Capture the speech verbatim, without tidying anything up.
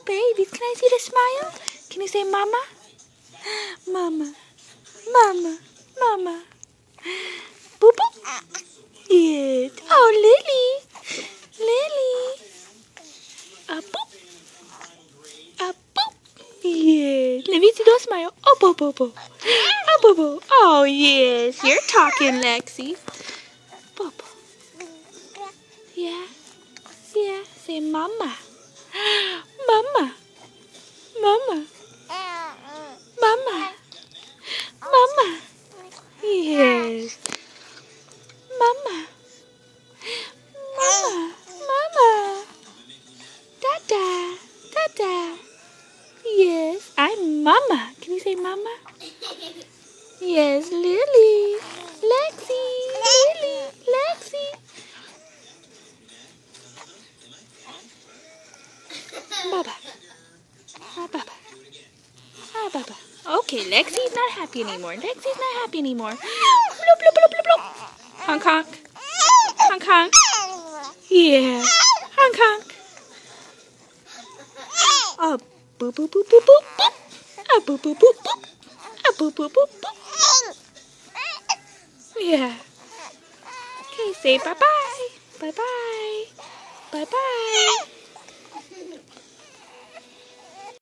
babies. Can I see the smile? Can you say mama? Mama. Mama. Mama. Boop boop. Yes. Oh, Lily. Lily. A boop. A boop. Yes. Let me see those smile. Oh, boop boop boop. Oh, boop boop. Oh, yes. You're talking, Lexi. Boop boop. Yeah. Yeah. Say mama. Mama. Mama. Mama. Mama. Yes. Mama. Mama. Mama. Dada. Dada. Yes, I'm Mama. Can you say Mama? Yes, Lily. Lexi. Lily. Lexi. Baba. Ah, Baba. Ah, Baba. Okay, Lexi's not happy anymore. Lexi's not happy anymore. Bloop, bloop, bloop, bloop, bloop. Honk, honk. Honk, honk. Yeah. Honk, honk. Oh, boop, boop, boop, boop, boop, boop. Ah, boop, boop, boop, boop. Ah, boop, boop, boop, boop. Yeah. Okay, say bye-bye. Bye-bye. Bye-bye.